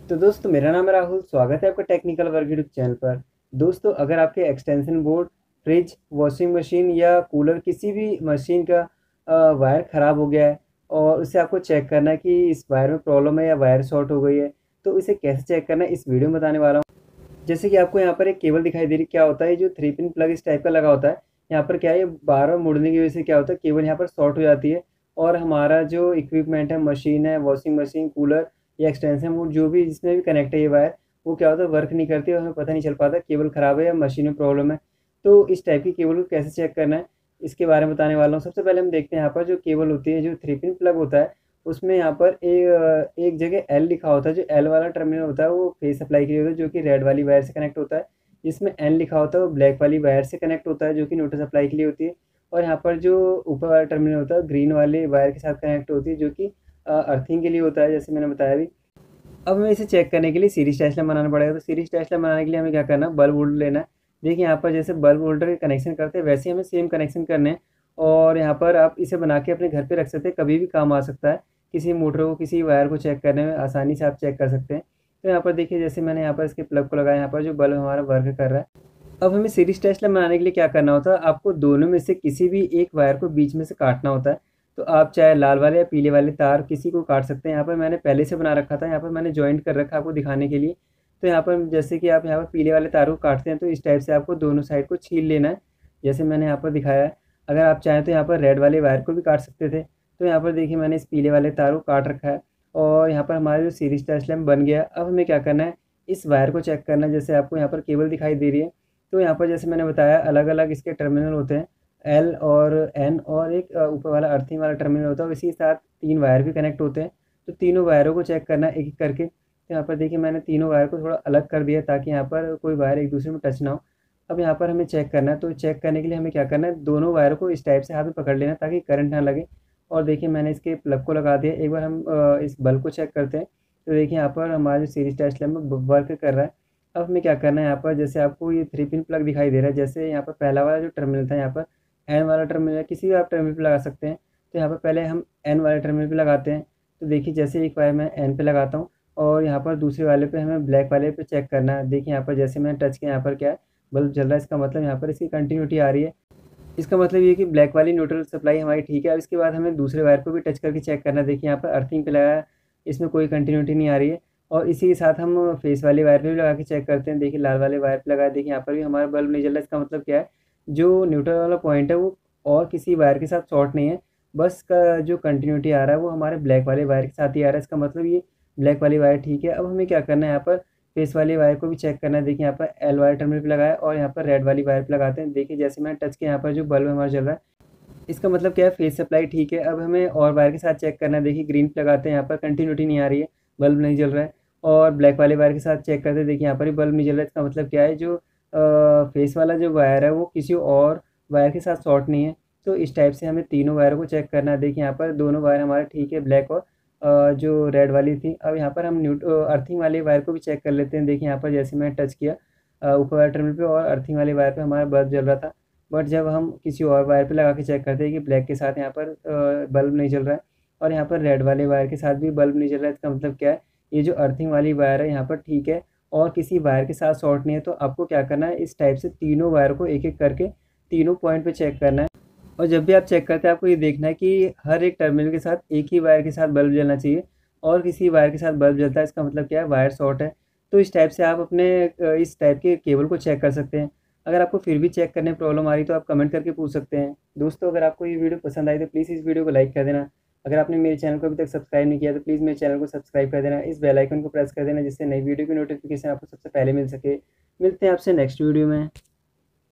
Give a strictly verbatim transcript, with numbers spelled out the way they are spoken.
तो दोस्तों मेरा नाम है राहुल। स्वागत है आपका टेक्निकल वर्क यूट्यूब चैनल पर। दोस्तों अगर आपके extension board, fridge, washing machine या कूलर किसी भी मशीन का अ, वायर ख़राब हो गया है और उसे आपको चेक करना है कि इस वायर में प्रॉब्लम है या वायर शॉर्ट हो गई है, तो इसे कैसे चेक करना है इस वीडियो में बताने वाला हूँ। जैसे कि आपको यहाँ पर एक केबल दिखाई दे रही है, क्या होता है जो थ्री पिन प्लग इस टाइप का लगा होता है। यहाँ पर क्या है, ये बार बार मुड़ने की वजह से क्या होता है, केबल यहाँ पर शॉर्ट हो जाती है और हमारा जो इक्विपमेंट है, मशीन है, वॉशिंग मशीन, कूलर या एक्सटेंशन बोर्ड, जो भी जिसमें भी कनेक्ट है ये वायर, वो क्या होता है वर्क नहीं करती और हमें पता नहीं चल पाता केबल ख़राब है या मशीन में प्रॉब्लम है। तो इस टाइप की केबल को कैसे चेक करना है इसके बारे में बताने वाला हूँ। सबसे पहले हम देखते हैं यहाँ पर जो केबल होती है, जो थ्री पिन प्लग होता है, उसमें यहाँ पर एक एक जगह एल लिखा होता है। जो एल वाला टर्मिनल होता है वो फेस सप्लाई के लिए होता है, जो कि रेड वाली वायर से कनेक्ट होता है। जिसमें एन लिखा होता है वो ब्लैक वाली वायर से कनेक्ट होता है, जो कि न्यूट्रल सप्लाई के लिए होती है। और यहाँ पर जो ऊपर वाला टर्मिनल होता है ग्रीन वाले वायर के साथ कनेक्ट होती है, जो कि अर्थिंग के लिए होता है, जैसे मैंने बताया अभी। अब हमें इसे चेक करने के लिए सीरीज डायग्राम बनाना पड़ेगा। तो सीरीज डायग्राम बनाने के लिए हमें क्या करना है, बल्ब होल्डर लेना है। देखिए यहाँ पर जैसे बल्ब होल्डर के कनेक्शन करते हैं वैसे ही हमें सेम कनेक्शन करने हैं। और यहाँ पर आप इसे बना के अपने घर पे रख सकते हैं, कभी भी काम आ सकता है। किसी मोटर को, किसी वायर को चेक करने में आसानी से आप चेक कर सकते हैं। तो यहाँ पर देखिए जैसे मैंने यहाँ पर इसके प्लग को लगाया, यहाँ पर जो बल्ब हमारा वर्क कर रहा है। अब हमें सीरीज डायग्राम बनाने के लिए क्या करना होता है, आपको दोनों में से किसी भी एक वायर को बीच में से काटना होता है। तो आप चाहे लाल वाले या पीले वाले तार किसी को काट सकते हैं। यहाँ पर मैंने पहले से बना रखा था, यहाँ पर मैंने जॉइंट कर रखा है आपको दिखाने के लिए। तो यहाँ पर जैसे कि आप यहाँ पर पीले वाले तार को काटते हैं तो इस टाइप से आपको दोनों साइड को छील लेना है, जैसे मैंने यहाँ पर दिखाया है। अगर आप चाहें तो यहाँ पर रेड वाले वायर को भी काट सकते थे। तो यहाँ पर देखिए मैंने इस पीले वाले तार को काट रखा है और यहाँ पर हमारा जो सीरीज डायग्राम बन गया। अब हमें क्या करना है, इस वायर को चेक करना है। जैसे आपको यहाँ पर केबल दिखाई दे रही है, तो यहाँ पर जैसे मैंने बताया अलग अलग इसके टर्मिनल होते हैं, एल और एन, और एक अ, ऊपर वाला अर्थिंग वाला टर्मिनल होता है। इसी के साथ तीन वायर भी कनेक्ट होते हैं। तो तीनों वायरों को चेक करना है एक एक करके। तो यहाँ पर देखिए मैंने तीनों वायर को थोड़ा अलग कर दिया ताकि यहाँ पर कोई वायर एक दूसरे में टच ना हो। अब यहाँ पर हमें चेक करना है, तो चेक करने के लिए हमें क्या करना है, दोनों वायरों को इस टाइप से हाथ में पकड़ लेना ताकि करंट ना लगे। और देखिए मैंने इसके प्लग को लगा दिया। एक बार हम अ, इस बल्ब को चेक करते हैं। तो देखिए यहाँ पर हमारा जो सीरीज डायग्राम में वर्क कर रहा है। अब हमें क्या करना है, यहाँ पर जैसे आपको ये थ्री पिन प्लग दिखाई दे रहा है, जैसे यहाँ पर पहला वाला जो टर्मिनल था, यहाँ पर एन वाला टर्मिनल है, किसी भी आप टर्मिनल पे लगा सकते हैं। तो यहाँ पर पहले हम एन वाले टर्मिनल पे लगाते हैं। तो देखिए जैसे एक वायर मैं एन पे लगाता हूँ और यहाँ पर दूसरे वाले पे हमें ब्लैक वाले पे चेक करना है। देखिए यहाँ पर जैसे मैंने टच किया, यहाँ पर क्या है, बल्ब जल रहा है। इसका मतलब यहाँ पर इसकी कंटिन्यूटी आ रही है। इसका मतलब ये है कि ब्लैक वाली न्यूट्रल सप्लाई हमारी ठीक है। अब इसके बाद हमें दूसरे वायर को भी टच करके चेक करना है। देखिए यहाँ पर अर्थिंग पे लगाया, इसमें कोई कंटिन्यूटी नहीं आ रही है। और इसी के साथ हम फेस वाले वायर पे भी लगा के चेक करते हैं। देखिए लाल वाले वायर पे लगाया, देखिए यहाँ पर भी हमारा बल्ब नहीं जल रहा है। इसका मतलब क्या है, जो न्यूट्रल वाला पॉइंट है वो और किसी वायर के साथ शॉर्ट नहीं है, बस का जो कंटिन्यूटी आ रहा है वो हमारे ब्लैक वाले वायर के साथ ही आ रहा है। इसका मतलब ये ब्लैक वाली वायर ठीक है। अब हमें क्या करना है, यहाँ पर फेस वाली वायर को भी चेक करना है। देखिए यहाँ पर एल वाले टर्मिनल पे लगाया और यहाँ पर रेड वाली वायर पे लगाते हैं। देखिए जैसे मैंने टच किया, यहाँ पर जो बल्ब हमारा जल रहा है, इसका मतलब क्या है, फेस सप्लाई ठीक है। अब हमें और वायर के साथ चेक करना है। देखिए ग्रीन पे लगाते हैं, यहाँ पर कंटिन्यूटी नहीं आ रही है, बल्ब नहीं जल रहा है। और ब्लैक वाले वायर के साथ चेक करते हैं, देखिए यहाँ पर भी बल्ब नहीं जल रहा है। इसका मतलब क्या है, जो फेस वाला जो वायर है वो किसी और वायर के साथ शॉर्ट नहीं है। तो इस टाइप से हमें तीनों वायरों को चेक करना है। देखिए यहाँ पर दोनों वायर हमारे ठीक है, ब्लैक और अ, जो रेड वाली थी। अब यहाँ पर हम न्यूट अर्थिंग वाले वायर को भी चेक कर लेते हैं। देखिए यहाँ पर जैसे मैंने टच किया अ, ऊपर वाले टर्मिनल पे और अर्थिंग वाले वायर पे हमारा बल्ब जल रहा था। बट जब हम किसी और वायर पे लगा के चेक करते हैं कि ब्लैक के साथ यहाँ पर बल्ब नहीं जल रहा है और यहाँ पर रेड वाले वायर के साथ भी बल्ब नहीं जल रहा है। इसका मतलब क्या है, ये जो अर्थिंग वाली वायर है यहाँ पर ठीक है और किसी वायर के साथ शॉर्ट नहीं है। तो आपको क्या करना है, इस टाइप से तीनों वायर को एक एक करके तीनों पॉइंट पे चेक करना है। और जब भी आप चेक करते हैं आपको ये देखना है कि हर एक टर्मिनल के साथ एक ही वायर के साथ बल्ब जलना चाहिए और किसी वायर के साथ बल्ब जलता है, इसका मतलब क्या है, वायर शॉर्ट है। तो इस टाइप से आप अपने अ, इस टाइप के केबल को चेक कर सकते हैं। अगर आपको फिर भी चेक करने में प्रॉब्लम आ रही तो आप कमेंट करके पूछ सकते हैं। दोस्तों अगर आपको ये वीडियो पसंद आई तो प्लीज़ इस वीडियो को लाइक कर देना। अगर आपने मेरे चैनल को अभी तक सब्सक्राइब नहीं किया तो प्लीज़ मेरे चैनल को सब्सक्राइब कर देना, इस बेल आइकन को प्रेस कर देना, जिससे नई वीडियो की नोटिफिकेशन आपको सबसे पहले मिल सके। मिलते हैं आपसे नेक्स्ट वीडियो में।